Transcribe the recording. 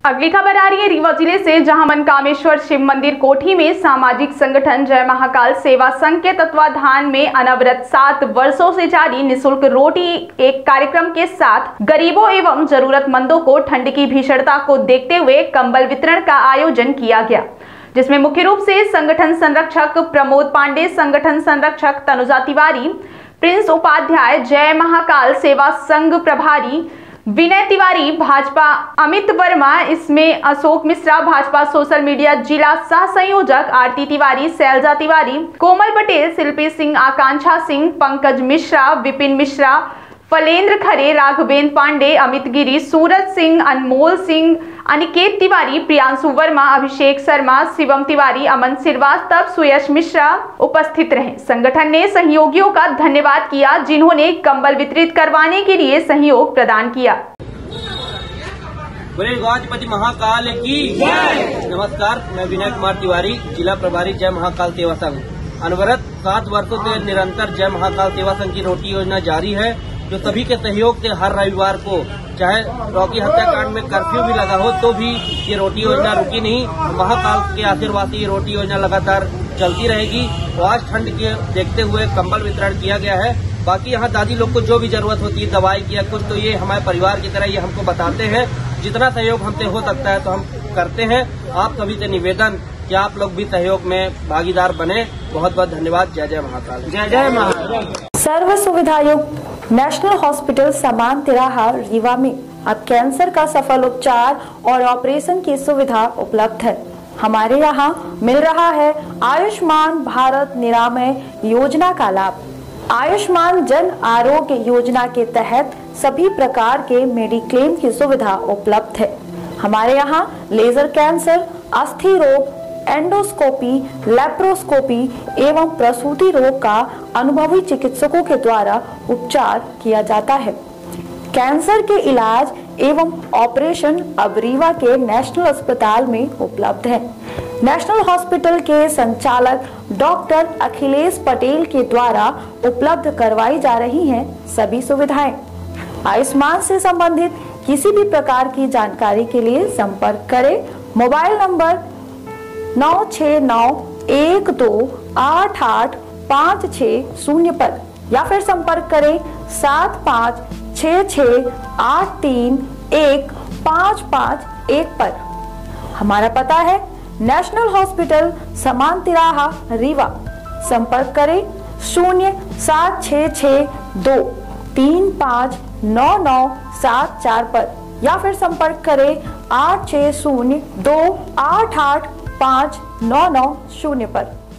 अगली खबर आ रही है रीवा जिले से, जहां मनकामेश्वर शिव मंदिर कोठी में सामाजिक संगठन जय महाकाल सेवा संघ के तत्वाधान में अनवरत 7 वर्षों से जारी निःशुल्क रोटी एक कार्यक्रम के साथ गरीबों एवं जरूरतमंदों को ठंड की भीषणता को देखते हुए कंबल वितरण का आयोजन किया गया, जिसमें मुख्य रूप से संगठन संरक्षक प्रमोद पांडे, संगठन संरक्षक तनुजा तिवारी, प्रिंस उपाध्याय, जय महाकाल सेवा संघ प्रभारी विनय तिवारी, भाजपा अमित वर्मा, इसमें अशोक मिश्रा, भाजपा सोशल मीडिया जिला सह संयोजक आरती तिवारी, शैलजा तिवारी, कोमल पटेल, शिल्पी सिंह, आकांक्षा सिंह, पंकज मिश्रा, विपिन मिश्रा, फलेंद्र खरे, राघवेंद्र पांडे, अमित गिरी, सूरज सिंह, अनमोल सिंह, अनिकेत तिवारी, प्रियांशु वर्मा, अभिषेक शर्मा, शिवम तिवारी, अमन श्रीवास्तव, सुयश मिश्रा उपस्थित रहे। संगठन ने सहयोगियों का धन्यवाद किया, जिन्होंने कंबल वितरित करवाने के लिए सहयोग प्रदान किया। बोले गौजपति महाकाल की जय। नमस्कार, मैं विनय कुमार तिवारी, जिला प्रभारी जय महाकाल सेवा संघ। अनवरत 7 वर्षों से निरंतर जय महाकाल सेवा संघ की रोटी योजना जारी है, जो सभी के सहयोग से हर रविवार को, चाहे रॉकी हत्याकांड में कर्फ्यू भी लगा हो तो भी ये रोटी योजना रुकी नहीं। महाकाल के आशीर्वाद से ये रोटी योजना लगातार चलती रहेगी। तो आज ठंड के देखते हुए कंबल वितरण किया गया है। बाकी यहाँ दादी लोग को जो भी जरूरत होती है, दवाई की या कुछ, तो ये हमारे परिवार की तरह ये हमको बताते हैं। जितना सहयोग हमसे हो सकता है तो हम करते हैं। आप सभी से निवेदन कि आप लोग भी सहयोग में भागीदार बने। बहुत बहुत धन्यवाद। जय जय महाकाल। जय जय महाकाल। सर्व सुविधा युक्त नेशनल हॉस्पिटल समान तिराहा रीवा में अब कैंसर का सफल उपचार और ऑपरेशन की सुविधा उपलब्ध है। हमारे यहाँ मिल रहा है आयुष्मान भारत निरामय योजना का लाभ। आयुष्मान जन आरोग्य योजना के तहत सभी प्रकार के मेडिक्लेम की सुविधा उपलब्ध है। हमारे यहाँ लेजर कैंसर, अस्थि रोग, एंडोस्कोपी, लेप्रोस्कोपी एवं प्रसूति रोग का अनुभवी चिकित्सकों के द्वारा उपचार किया जाता है। कैंसर के इलाज एवं ऑपरेशन अब रीवा के नेशनल अस्पताल में उपलब्ध है। नेशनल हॉस्पिटल के संचालक डॉक्टर अखिलेश पटेल के द्वारा उपलब्ध करवाई जा रही हैं सभी सुविधाएं। आयुष्मान से संबंधित किसी भी प्रकार की जानकारी के लिए संपर्क करें मोबाइल नंबर 9691288560 पर, या फिर संपर्क करें 7566831551 पर। हमारा पता है नेशनल हॉस्पिटल समान तिराहा रीवा। संपर्क करें 07662359974 पर, या फिर संपर्क करें 8602885990 पर।